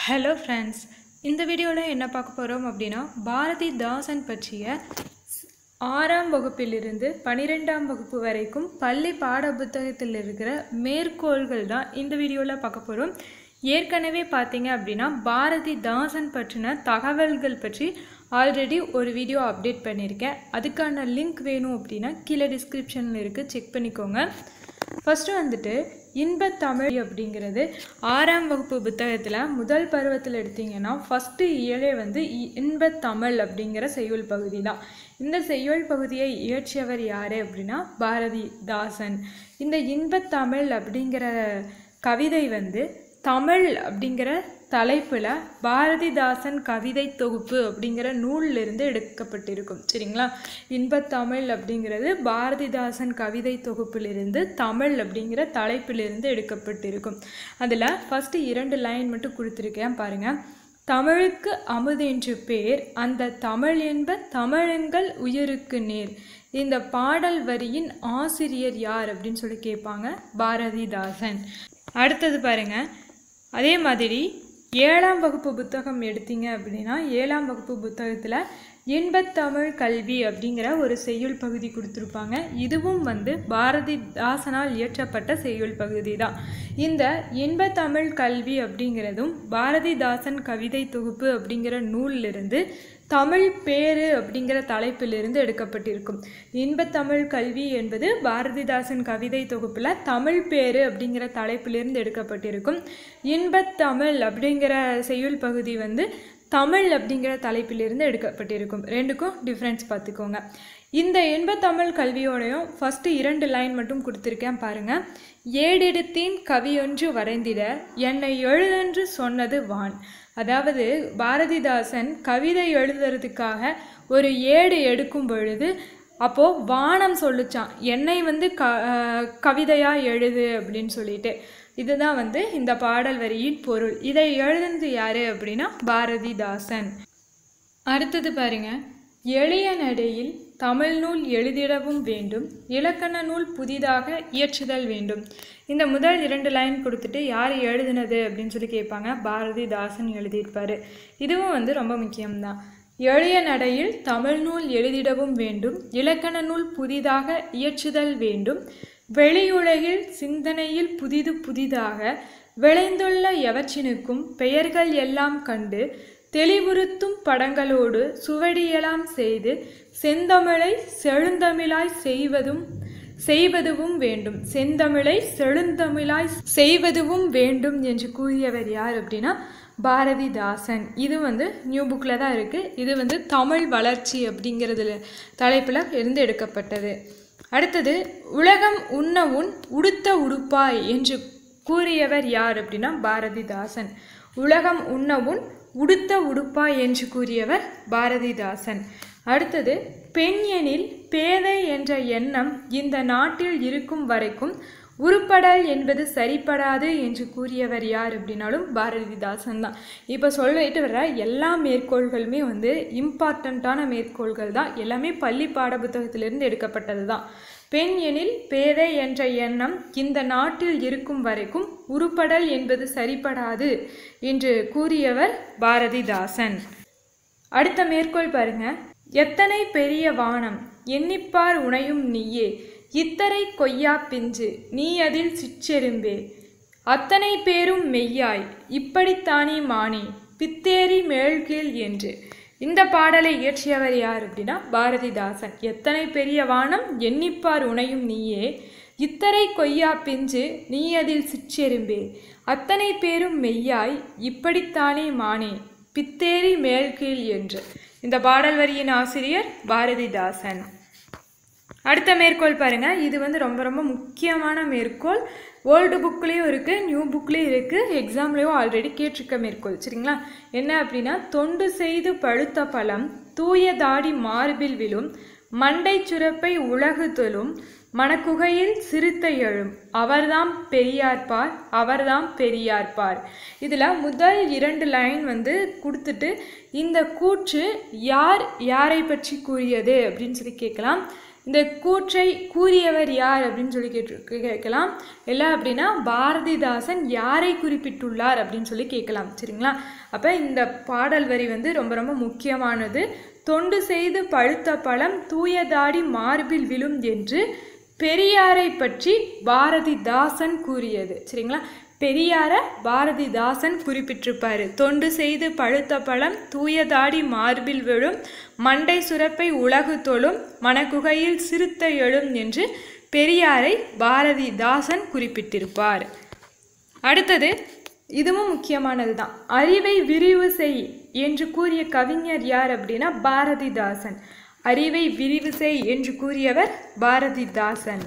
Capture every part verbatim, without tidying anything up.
Hello friends, இந்த வீடியோவில் என்ன பார்க்க போகிறோம் அப்படின்னா பாரதிதாசன் பற்றிய ஆறாம் வகுப்பிலிருந்து பன்னிரெண்டாம் வகுப்பு வரைக்கும் பள்ளி பாட புத்தகத்தில் இருக்கிற மேற்கோள்கள் தான் இந்த வீடியோவில் பார்க்க போகிறோம். ஏற்கனவே பார்த்தீங்க அப்படின்னா பாரதிதாசன் பற்றின தகவல்கள் பற்றி ஆல்ரெடி ஒரு வீடியோ அப்டேட் பண்ணியிருக்கேன். அதுக்கான லிங்க் வேணும் அப்படின்னா கீழே டிஸ்கிரிப்ஷனில் இருக்குது, செக் பண்ணிக்கோங்க. ஃபஸ்ட்டு வந்துட்டு இன்பத்தமிழ் அப்படிங்கிறது ஆறாம் வகுப்பு புத்தகத்தில் முதல் பருவத்தில் எடுத்திங்கன்னா ஃபஸ்ட்டு இயலே வந்து இன்பத்தமிழ் அப்படிங்கிற செய்யுள் பகுதி தான். இந்த செய்யுள் பகுதியை இயற்றியவர் யார் அப்படின்னா பாரதிதாசன். இந்த இன்பத்தமிழ் அப்படிங்கிற கவிதை வந்து தமிழ் அப்படிங்கிற தலைப்பில் பாரதிதாசன் கவிதை தொகுப்பு அப்படிங்கிற நூலிலிருந்து எடுக்கப்பட்டிருக்கும். சரிங்களா? இன்பத்தமிழ் அப்படிங்கிறது பாரதிதாசன் கவிதை தொகுப்பிலிருந்து தமிழ் அப்படிங்கிற தலைப்பிலிருந்து எடுக்கப்பட்டிருக்கும். அதில் ஃபஸ்ட்டு இரண்டு லைன் மட்டும் கொடுத்துருக்கேன் பாருங்கள். தமிழுக்கு அமுதென்று பேர், அந்த தமிழ் என்ப தமிழெங்கள் உயிருக்கு நேர். இந்த பாடல் வரியின் ஆசிரியர் யார் அப்படின்னு சொல்லி கேட்பாங்க, பாரதிதாசன். அடுத்தது பாருங்கள், அதே மாதிரி ஏழாம் வகுப்பு புத்தகம் எடுத்தீங்க அப்படின்னா ஏழாம் வகுப்பு புத்தகத்தில் இன்பத்தமிழ் கல்வி அப்படிங்கிற ஒரு செய்யுள் பகுதி கொடுத்துருப்பாங்க. இதுவும் வந்து பாரதிதாசனால் இயற்றப்பட்ட செய்யுள் பகுதி தான். இந்த இன்பத்தமிழ் கல்வி அப்படிங்கிறதும் பாரதிதாசன் கவிதை தொகுப்பு அப்படிங்கிற நூலிலிருந்து தமிழ் பேரு அப்படிங்கிற தலைப்பிலிருந்து எடுக்கப்பட்டிருக்கும். இன்பத்தமிழ் கல்வி என்பது பாரதிதாசன் கவிதை தொகுப்பில் தமிழ் பேரு அப்படிங்கிற தலைப்பிலிருந்து எடுக்கப்பட்டிருக்கும். இன்பத்தமிழ் அப்படிங்கிற செய்யுள் பகுதி வந்து தமிழ் அப்படிங்கிற தலைப்பிலிருந்து எடுக்கப்பட்டிருக்கும். ரெண்டுக்கும் டிஃப்ரென்ஸ் பார்த்துக்கோங்க. இந்த இன்பத்தமிழ் கல்வியோடையும் ஃபஸ்ட்டு இரண்டு லைன் மட்டும் கொடுத்துருக்கேன் பாருங்கள். ஏடெடுத்தேன் கவியொன்று வரைந்திட, என்னை எழுதென்று சொன்னது வான். அதாவது பாரதிதாசன் கவிதை எழுதுறதுக்காக ஒரு ஏடு எடுக்கும் பொழுது அப்போது வானம் சொல்லிச்சான், என்னை வந்து க கவிதையாக எழுது அப்படின்னு சொல்லிட்டு. இதுதான் வந்து இந்த பாடல் வரியின் பொருள். இதை எழுதுனது யார் அப்படின்னா பாரதிதாசன். அடுத்தது பாருங்க, எளிய நடையில் தமிழ் நூல் எழுதிடவும் வேண்டும், இலக்கண நூல் புதிதாக இயற்றுதல் வேண்டும். இந்த முதல் இரண்டு லைன் கொடுத்துட்டு யார் எழுதினது அப்படின்னு சொல்லி கேட்பாங்க, பாரதிதாசன் எழுதியிருப்பார். இதுவும் வந்து ரொம்ப முக்கியம்தான். எளிய நடையில் தமிழ் நூல் எழுதிடவும் வேண்டும், இலக்கண நூல் புதிதாக இயற்றுதல் வேண்டும், வெளியுலகில் சிந்தனையில் புதிது புதிதாக விளைந்துள்ள எவற்றினுக்கும் பெயர்கள் எல்லாம் கண்டு தெளிவுறுத்தும் படங்களோடு சுவடியெல்லாம் செய்து செந்தமிழை செழுந்தமிழாய் செய்வதும் செய்வதுவும் வேண்டும் செந்தமிழை செழுந்தமிழாய் செய்வதுவும் வேண்டும் என்று கூறியவர் யார் அப்படின்னா பாரதிதாசன். இது வந்து நியூ புக்கில் தான் இருக்குது. இது வந்து தமிழ் வளர்ச்சி அப்படிங்கிறதுல தலைப்பில் இருந்து எடுக்கப்பட்டது. அடுத்தது, உலகம் உண்ண உன் உடுத்த உடுப்பாய் என்று கூறியவர் யார் அப்படின்னா பாரதிதாசன். உலகம் உண்ண உன் உடுத்த உடுப்பாய் என்று கூறியவர் பாரதிதாசன். அடுத்தது, பெண் எனில் பேதை என்ற எண்ணம் இந்த நாட்டில் இருக்கும் வரைக்கும் உருப்படல் என்பது சரிப்படாது என்று கூறியவர் யார் அப்படின்னாலும் பாரதிதாசன் தான். இப்போ சொல்லிட்டு வர எல்லா மேற்கோள்களுமே வந்து இம்பார்ட்டண்ட்டான மேற்கோள்கள் தான். எல்லாமே பள்ளி பாட புத்தகத்திலிருந்து எடுக்கப்பட்டது தான். பெண் எனில் பேதை என்ற எண்ணம் இந்த நாட்டில் இருக்கும் வரைக்கும் உருப்படல் என்பது சரிப்படாது என்று கூறியவர் பாரதிதாசன். அடுத்த மேற்கோள் பாருங்க, எத்தனை பெரிய வானம் எண்ணிப்பார் உணையும் நீயே, இத்தரை கொய்யா பிஞ்சு நீ அதில் சிற்றெரும்பே, அத்தனை பேரும் மெய்யாய் இப்படித்தானே மானே, பித்தேரி மேல்கீழ் என்று. இந்த பாடலை இயற்றியவர் யார் அப்படின்னா பாரதிதாசன். எத்தனை பெரிய வானம் எண்ணிப்பார் உணையும் நீயே, இத்தரை கொய்யா பிஞ்சு நீ அதில் சிற்றெரும்பே, அத்தனை பேரும் மெய்யாய் இப்படித்தானே மானே, பித்தேரி மேல்கீழ் என்று. இந்த பாடல் வரியின் ஆசிரியர் பாரதிதாசன். அடுத்த மேற்கோள் பாருங்கள். இது வந்து ரொம்ப ரொம்ப முக்கியமான மேற்கோள். ஓல்டு புக்லேயும் இருக்குது, நியூ புக்லேயும் இருக்குது, எக்ஸாம்லேயும் ஆல்ரெடி கேட்டிருக்க மேற்கோள். சரிங்களா? என்ன அப்படின்னா, தொண்டு செய்து பழுத்த பழம் தூய தாடி மார்பில் விழும், மண்டை சுரப்பை உலகு தொழும், மணக்குகையில் சிறுத்தை எழும், அவர்தாம் பெரியார்பார் அவர்தாம் பெரியார்பார். இதில் முதல் இரண்டு லைன் வந்து கொடுத்துட்டு இந்த கூற்று யார் யாரை பற்றி கூறியது அப்படின்னு சொல்லி கேட்கலாம். இந்த கூற்றை கூறியவர் யார் அப்படின்னு சொல்லி கேட்டு கேட்கலாம். இல்லை அப்படின்னா பாரதிதாசன் யாரை குறிப்பிட்டுள்ளார் அப்படின்னு சொல்லி கேட்கலாம். சரிங்களா? அப்போ இந்த பாடல் வரி வந்து ரொம்ப ரொம்ப முக்கியமானது. தொண்டு செய்து பழுத்த பழம் தூயதாடி மார்பில் விழும் என்று பெரியாரை பற்றி பாரதிதாசன் கூறியது. சரிங்களா? பெரியாரை பாரதிதாசன் குறிப்பிட்டிருப்பாரு. தொண்டு செய்து பழுத்த பழம் தூயதாடி மார்பில் விழும் மண்டை சுரப்பை உலகு தொழும் மனக்குகையில் சிறுத்த எழும் என்று பெரியாரை பாரதிதாசன் குறிப்பிட்டிருப்பார். அடுத்தது இதுவும் முக்கியமானது தான். அறிவை விரிவு செய் என்று கூறிய கவிஞர் யார் அப்படின்னா பாரதிதாசன். அறிவை விரிவு செய் என்று கூறியவர் பாரதிதாசன்.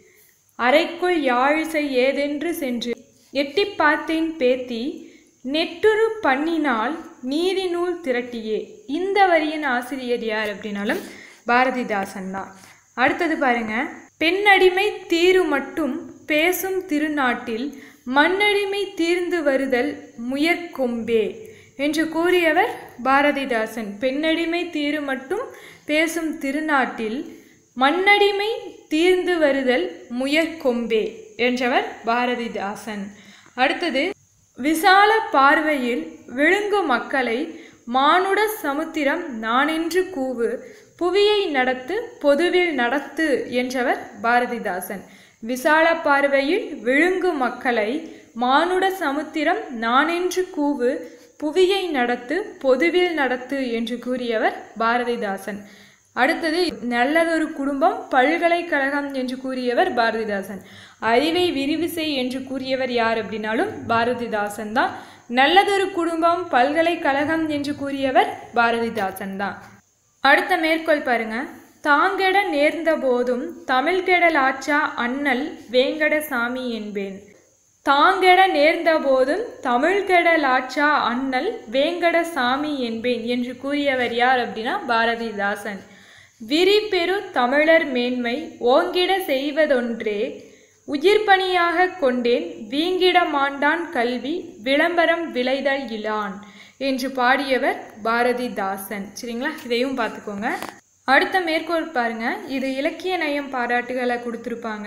அறைக்குள் யாழிசை ஏதென்று சென்று எட்டி பார்த்தேன் பேத்தி நெட்டுரு பண்ணினால் நீதி நூல் திரட்டியே. இந்த வரியின் ஆசிரியர் யார் அப்படின்னாலும் பாரதிதாசன் தான். அடுத்தது பாருங்க. பெண்ணடிமை தீரு மட்டும் பேசும் திருநாட்டில் மண்ணடிமை தீர்ந்து வருதல் முயற்கொம்பே என்று கூறியவர் பாரதிதாசன். பெண்ணடிமை தீரு மட்டும் பேசும் திருநாட்டில் மண்ணடிமை தீர்ந்து வருதல் முயற்கொம்பே என்றவர் பாரதிதாசன். அடுத்தது விசால பார்வையில் விழுங்கு மக்களை மானுட சமுத்திரம் நானென்று கூவு புவியை நடத்து பொதுவில் நடத்து என்றவர் பாரதிதாசன். விசால பார்வையில் விழுங்கு மக்களை மானுட சமுத்திரம் நானென்று கூவு புவியை நடத்து பொதுவில் நடத்து என்று கூறியவர் பாரதிதாசன். அடுத்தது நல்லதொரு குடும்பம் பல்கலைக்கழகம் என்று கூறியவர் பாரதிதாசன். அறிவை விரிவு செய் என்று கூறியவர் யார் அப்படின்னாலும் பாரதிதாசன் தான். நல்லதொரு குடும்பம் பல்கலைக்கழகம் என்று கூறியவர் பாரதிதாசன் தான். அடுத்த மேற்கோள் பாருங்க. தாங்கெட நேர்ந்த போதும் தமிழ் கெடல் ஆச்சா அண்ணல் வேங்கட சாமி என்பேன். தாங்கெட நேர்ந்த போதும் தமிழ் கெடல் ஆச்சா அண்ணல் வேங்கட சாமி என்பேன் என்று கூறியவர் யார் அப்படின்னா பாரதிதாசன். விரி பெரு தமிழர் மேன்மை ஓங்கிட செய்வதொன்றே உயிர்பணியாக கொண்டேன் வீங்கிட மாண்டான் கல்வி விளம்பரம் விளைதல் இலான் என்று பாடியவர் பாரதிதாசன். சரிங்களா? இதையும் பார்த்துக்கோங்க. அடுத்த மேற்கோள் பாருங்க. இது இலக்கிய நயம் பாராட்டுகளை கொடுத்துருப்பாங்க.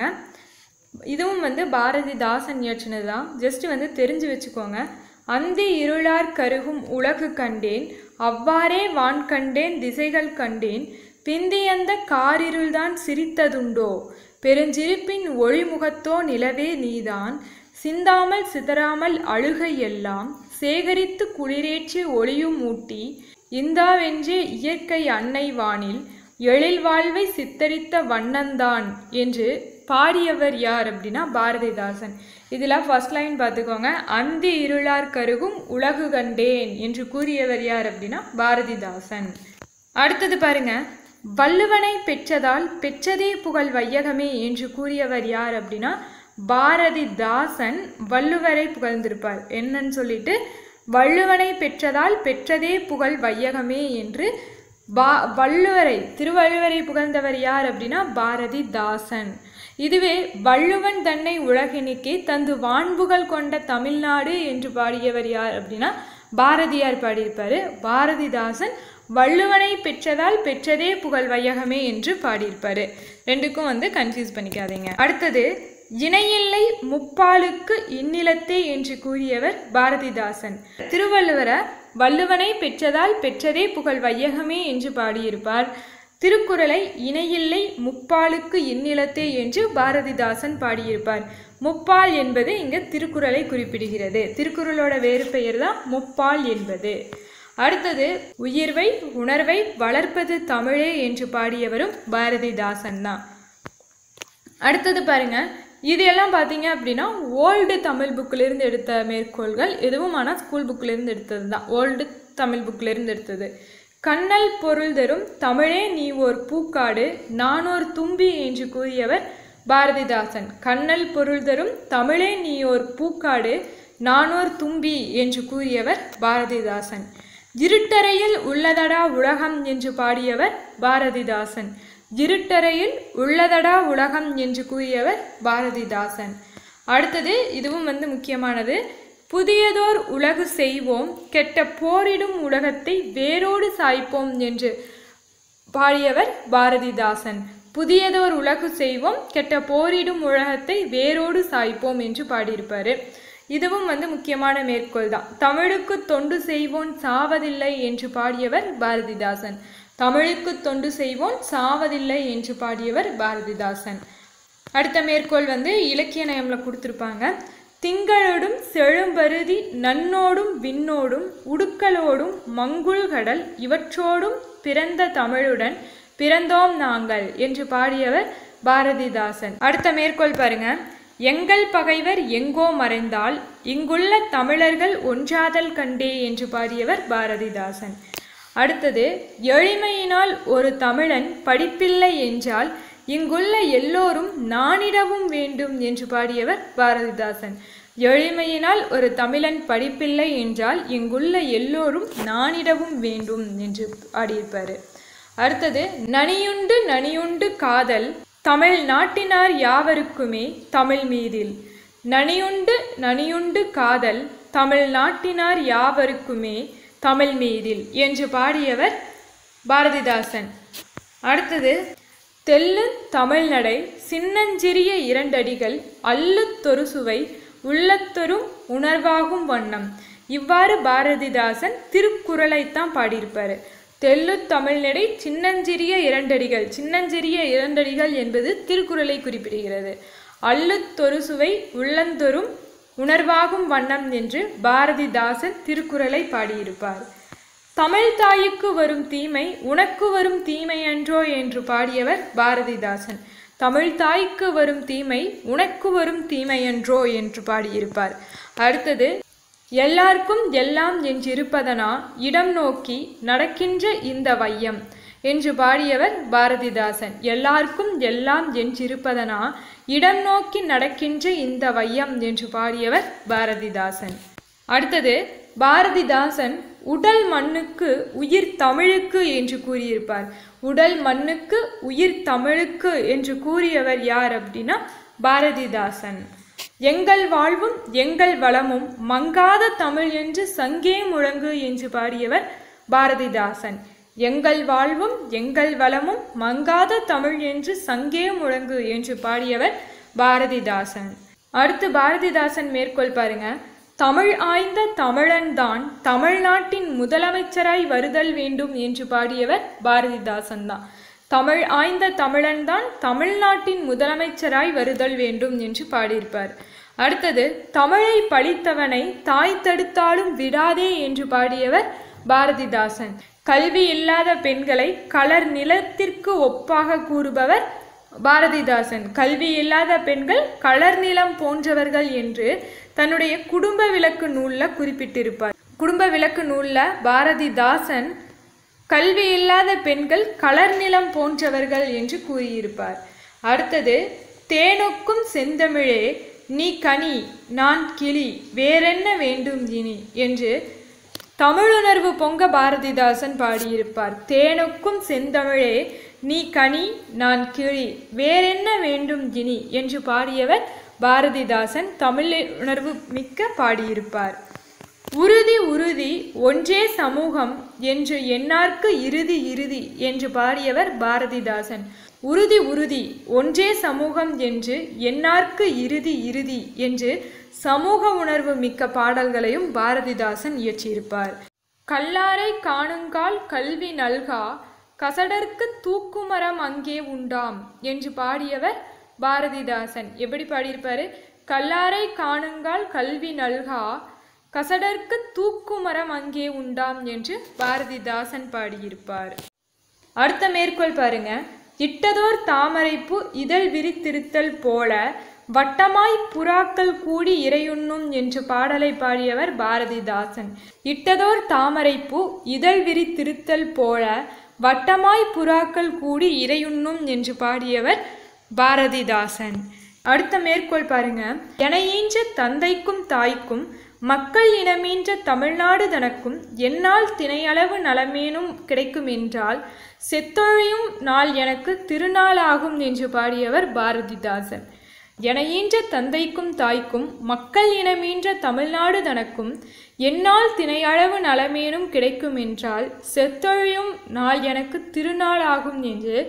இதுவும் வந்து பாரதிதாசன் இயற்றினது தான். ஜஸ்ட் வந்து தெரிஞ்சு வச்சுக்கோங்க. அந்தி இருளார் கருகும் உலகு கண்டேன் அவ்வாறே வான் கண்டேன் திசைகள் கண்டேன் பிந்தியந்த காரிருள்தான் சிரித்ததுண்டோ பெருஞ்சிரிப்பின் ஒளிமுகத்தோ நிலவே நீதான் சிந்தாமல் சிதறாமல் அழுகை எல்லாம் சேகரித்து குளிரேற்றி ஒளியும் ஊட்டி இந்தாவென்றே இயற்கை அன்னை வானில் எழில் வாழ்வை சித்தரித்த வண்ணந்தான் என்று பாடியவர் யார் அப்படின்னா பாரதிதாசன். இதில் ஃபர்ஸ்ட் லைன் பார்த்துக்கோங்க. அந்தி இருளார் கருகும் உலகு கண்டேன் என்று கூறியவர் யார் அப்படின்னா பாரதிதாசன். அடுத்தது பாருங்க. வள்ளுவனை பெற்றதால் பெற்றதே புகழ் வையகமே என்று கூறியவர் யார் அப்படின்னா பாரதிதாசன் வள்ளுவரை புகழ்ந்திருப்பார். என்னன்னு சொல்லிட்டு வள்ளுவனை பெற்றதால் பெற்றதே புகழ் வையகமே என்று பா வள்ளுவரை திருவள்ளுவரை புகழ்ந்தவர் யார் அப்படின்னா பாரதிதாசன். இதுவே வள்ளுவன் தன்னை உலகினுக்கே தந்து வான்புகழ் கொண்ட தமிழ்நாடு என்று பாடியவர் யார் அப்படின்னா பாரதியார் பாடியிருப்பாரு. பாரதிதாசன் வள்ளுவனை பெற்றதால் பெற்றதே புகழ் வையகமே என்று பாடியிருப்பாரு. ரெண்டுக்கும் வந்து கன்ஃபியூஸ் பண்ணிக்காதீங்க. அடுத்தது இணையில்லை முப்பாலுக்கு இந்நிலத்தே என்று கூறியவர் பாரதிதாசன். திருவள்ளுவரை வள்ளுவனை பெற்றதால் பெற்றதே புகழ் வையகமே என்று பாடியிருப்பார். திருக்குறளை இணையில்லை முப்பாலுக்கு இந்நிலத்தே என்று பாரதிதாசன் பாடியிருப்பார். முப்பால் என்பது இங்கே திருக்குறளை குறிப்பிடுகிறது. திருக்குறளோட வேறு பெயர் தான் முப்பால் என்பது. அடுத்தது உயிர்வை உணர்வை வளர்ப்பது தமிழே என்று பாடியவரும் பாரதிதாசன் தான். அடுத்தது பாருங்க. இது எல்லாம் பார்த்தீங்க அப்படின்னா ஓல்டு தமிழ் புக்கிலிருந்து எடுத்த மேற்கோள்கள். எதுவும் ஆனால் ஸ்கூல் புக்கிலிருந்து எடுத்தது தான். ஓல்டு தமிழ் புக்கிலிருந்து எடுத்தது. கண்ணல் பொருள் தரும் தமிழே நீ ஓர் பூக்காடு நானோர் தும்பி என்று கூறியவர் பாரதிதாசன். கண்ணல் பொருள் தரும் தமிழே நீ ஓர் பூக்காடு நானோர் தும்பி என்று கூறியவர் பாரதிதாசன். இருட்டறையில் உள்ளதடா உலகம் என்று பாடியவர் பாரதிதாசன். இருட்டறையில் உள்ளதடா உலகம் என்று கூறியவர் பாரதிதாசன். அடுத்தது இதுவும் வந்து முக்கியமானது. புதியதோர் உலகு செய்வோம் கெட்ட போரிடும் உலகத்தை வேரோடு சாய்ப்போம் என்று பாடியவர் பாரதிதாசன். புதியதோர் உலகு செய்வோம், கெட்ட போரிடும் உலகத்தை வேரோடு சாய்ப்போம் என்று பாடியிருப்பார். இதுவும் வந்து முக்கியமான மேற்கோள் தான். தமிழுக்கு தொண்டு செய்வோன் சாவதில்லை என்று பாடியவர் பாரதிதாசன். தமிழுக்கு தொண்டு செய்வோன் சாவதில்லை என்று பாடியவர் பாரதிதாசன். அடுத்த மேற்கோள் வந்து இலக்கிய நயம்ல கொடுத்துருப்பாங்க. திங்களோடும் செழும்பருதி நன்னோடும் விண்ணோடும் உடுக்களோடும் மங்குள்கடல் இவற்றோடும் பிறந்த தமிழுடன் பிறந்தோம் நாங்கள் என்று பாடியவர் பாரதிதாசன். அடுத்த மேற்கோள் பாருங்க. எங்கள் பகைவர் எங்கோ மறைந்தால் இங்குள்ள தமிழர்கள் ஒன்றாதல் கண்டே என்று பாடியவர் பாரதிதாசன். அடுத்தது, எளிமையினால் ஒரு தமிழன் படிப்பில்லை என்றால் இங்குள்ள எல்லோரும் நானிடவும் வேண்டும் என்று பாடியவர் பாரதிதாசன். எளிமையினால் ஒரு தமிழன் படிப்பில்லை என்றால் இங்குள்ள எல்லோரும் நானிடவும் வேண்டும் என்று பாடியிருப்பார். அடுத்தது, நனியுண்டு நனியுண்டு காதல் தமிழ் நாட்டினார் யாவருக்குமே தமிழ் மீதில். நனியுண்டு நனியுண்டு காதல் தமிழ் நாட்டினார் யாவருக்குமே தமிழ் மீதில் என்று பாடியவர் பாரதிதாசன். அடுத்தது, தெல்லு தமிழ்நடை சின்னஞ்சிறிய இரண்டடிகள் அல்லுத்தொரு சுவை உள்ளத்தொரும் உணர்வாகும் வண்ணம். இவ்வாறு பாரதிதாசன் திருக்குறளைத்தான் பாடியிருப்பார். தெல்லு தமிழ்நடை சின்னஞ்சிறிய இரண்டடிகள். சின்னஞ்சிறிய இரண்டடிகள் என்பது திருக்குறளை குறிப்பிடுகிறது. அல்லுத்தொரு சுவை உள்ளந்தொரும் உணர்வாகும் வண்ணம் என்று பாரதிதாசன் திருக்குறளை பாடியிருப்பார். தமிழ் தாய்க்கு வரும் தீமை உனக்கு வரும் தீமை என்றோ என்று பாடியவர் பாரதிதாசன். தமிழ் தாய்க்கு வரும் தீமை உனக்கு வரும் தீமை என்றோ என்று பாடியிருப்பார். அடுத்தது, எல்லாருக்கும் எல்லாம் என்றிருப்பதனா இடம் நோக்கி நடக்கின்ற இந்த வையம் என்று பாடியவர் பாரதிதாசன். எல்லாருக்கும் எல்லாம் என்றிருப்பதனா இடம் நோக்கி நடக்கின்ற இந்த வையம் என்று பாடியவர் பாரதிதாசன். அடுத்தது, பாரதிதாசன் உடல் மண்ணுக்கு உயிர் தமிழுக்கு என்று கூறியிருப்பார். உடல் மண்ணுக்கு உயிர் தமிழுக்கு என்று கூறியவர் யார் அப்படின்னா பாரதிதாசன். எங்கள் வாழ்வும் எங்கள் வளமும் மங்காத தமிழ் என்று சங்கே முழங்கு என்று பாடியவர் பாரதிதாசன். எங்கள் வாழ்வும் எங்கள் வளமும் மங்காத தமிழ் என்று சங்கே முழங்கு என்று பாடியவர் பாரதிதாசன். அடுத்து பாரதிதாசன் மேற்கோள் பாருங்க. தமிழ் ஆய்ந்த தமிழன்தான் தமிழ்நாட்டின் முதலமைச்சராய் வருதல் வேண்டும் என்று பாடியவர் பாரதிதாசன் தான். தமிழ் ஆய்ந்த தமிழன்தான் தமிழ்நாட்டின் முதலமைச்சராய் வருதல் வேண்டும் என்று பாடியிருப்பார். அடுத்தது, தமிழை பழித்தவனை தாய் தடுத்தாலும் விடாதே என்று பாடியவர் பாரதிதாசன். கல்வி இல்லாத பெண்களை கலர் நிலத்திற்கு ஒப்பாக கூறுபவர் பாரதிதாசன். கல்வி இல்லாத பெண்கள் கலர் நிலம் போன்றவர்கள் என்று தன்னுடைய குடும்ப விளக்கு நூலில் குறிப்பிட்டிருப்பார். குடும்ப விளக்கு நூலில் பாரதிதாசன் கல்வி இல்லாத பெண்கள் கலர் நிலம் போன்றவர்கள் என்று கூறியிருப்பார். அடுத்தது, தேனொக்கும் செந்தமிழே நீ கனி நான் கிளி வேறென்ன வேண்டும் இனி என்று தமிழுணர்வு பொங்க பாரதிதாசன் பாடியிருப்பார். தேனொக்கும் செந்தமிழே நீ கனி நான் கிளி வேறென்ன வேண்டும் இனி என்று பாடியவர் பாரதிதாசன் தமிழ் உணர்வு மிக்க பாடியிருப்பார். உறுதி உறுதி ஒன்றே சமூகம் என்று எண்ணார்க்கு இறுதி இறுதி என்று பாடியவர் பாரதிதாசன். உறுதி உறுதி ஒன்றே சமூகம் என்று எண்ணார்க்கு இறுதி இறுதி என்று சமூக உணர்வு மிக்க பாடல்களையும் பாரதிதாசன் இயற்றியிருப்பார். கல்லாரை காணுங்கால் கல்வி நல்கா கசடர்க்கு தூக்குமரம் அங்கே உண்டாம் என்று பாடியவர் பாரதிதாசன். எப்படி பாடியிருப்பாரு? கல்லாரை காணுங்கால் கல்வி நல்கா கசடர்க்கு தூக்குமரம் அங்கே உண்டாம் என்று பாரதிதாசன் பாடியிருப்பார். அடுத்த மேற்கோள் பாருங்க. இட்டதோர் தாமரைப்பூ இதழ் விரித்திருத்தல் போல வட்டமாய் புறாக்கள் கூடி இறையுண்ணும் என்று பாடலை பாடியவர் பாரதிதாசன். இட்டதோர் தாமரைப்பூ இதழ் விரித்திருத்தல் போல வட்டமாய் புறாக்கள் கூடி இறையுண்ணும் என்று பாடியவர் பாரதிதாசன். அடுத்த மேற்கோள் பாருங்க. என ஈன்ற தந்தைக்கும் தாய்க்கும் மக்கள் இனமீன்ற தமிழ்நாடு தனக்கும் என்னால் திணையளவு நலமேனும் கிடைக்கும் என்றால் செத்தொழியும் நாள் எனக்கு திருநாளாகும் என்று பாடியவர் பாரதிதாசன். என ஈன்ற தந்தைக்கும் தாய்க்கும் மக்கள் இனமீன்ற தமிழ்நாடு தனக்கும் என்னால் திணையளவு நலமேனும் கிடைக்கும் என்றால் செத்தொழியும் நாள் எனக்கு திருநாளாகும் என்று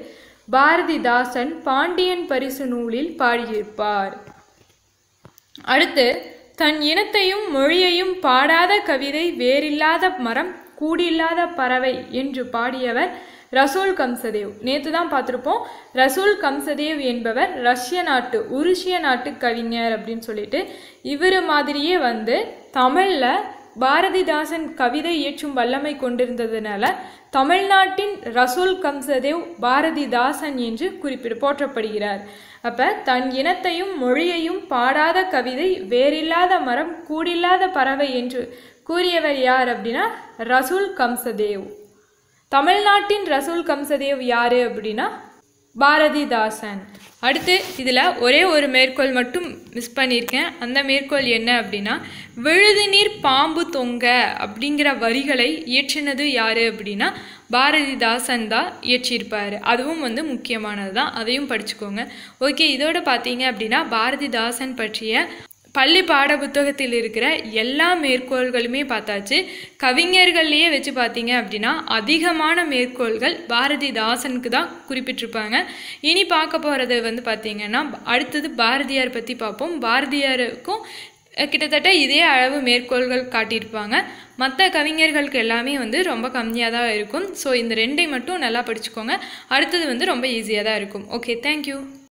பாரதிதாசன் பாண்டியன் பரிசு நூலில் பாடியிருப்பார். அடுத்து, தன் இனத்தையும் மொழியையும் பாடாத கவிதை வேறில்லாத மரம் கூடில்லாத பறவை என்று பாடியவர் ரசூல் கம்சதேவ். நேற்று தான் பார்த்துருப்போம். ரசூல் கம்சதேவ் என்பவர் ரஷ்ய நாட்டு உருசிய நாட்டு கவிஞர் அப்படின்னு சொல்லிட்டு இவர் மாதிரியே வந்து தமிழில் பாரதிதாசன் கவிதை இயற்றும் வல்லமை கொண்டிருந்ததுனால தமிழ்நாட்டின் ரசூல் கம்சதேவ் பாரதிதாசன் என்று குறிப்பிட போற்றப்படுகிறார். அப்போ தன் இனத்தையும் மொழியையும் பாடாத கவிதை வேறில்லாத மரம் கூடில்லாத பறவை என்று கூறியவர் யார் அப்படின்னா ரசூல் கம்சதேவ். தமிழ்நாட்டின் ரசூல் கம்சதேவ் யார் அப்படின்னா பாரதிதாசன். அடுத்து இதில் ஒரே ஒரு மேற்கோள் மட்டும் மிஸ் பண்ணியிருக்கேன். அந்த மேற்கோள் என்ன அப்படின்னா, விழுது நீர் பாம்பு தொங்க அப்படிங்கிற வரிகளை இயற்றினது யார் அப்படின்னா பாரதிதாசன் தான் இயற்றியிருப்பார். அதுவும் வந்து முக்கியமானது தான், அதையும் படிச்சுக்கோங்க. ஓகே, இதோட பார்த்தீங்க அப்படின்னா பாரதிதாசன் பற்றிய பள்ளி பாட புத்தகத்தில் இருக்கிற எல்லா மேற்கோள்களுமே பார்த்தாச்சு. கவிஞர்கள்லேயே வச்சு பார்த்தீங்க அப்படின்னா அதிகமான மேற்கோள்கள் பாரதிதாசனுக்கு தான் குறிப்பிட்டிருப்பாங்க. இனி பார்க்க போகிறது வந்து பார்த்திங்கன்னா அடுத்தது பாரதியார் பற்றி பார்ப்போம். பாரதியாருக்கும் கிட்டத்தட்ட இதே அளவு மேற்கோள்கள் காட்டியிருப்பாங்க. மற்ற கவிஞர்களுக்கு எல்லாமே வந்து ரொம்ப கம்மியாக தான் இருக்கும். ஸோ இந்த ரெண்டை மட்டும் நல்லா படிச்சுக்கோங்க. அடுத்தது வந்து ரொம்ப ஈஸியாக தான் இருக்கும். Okay, thank you.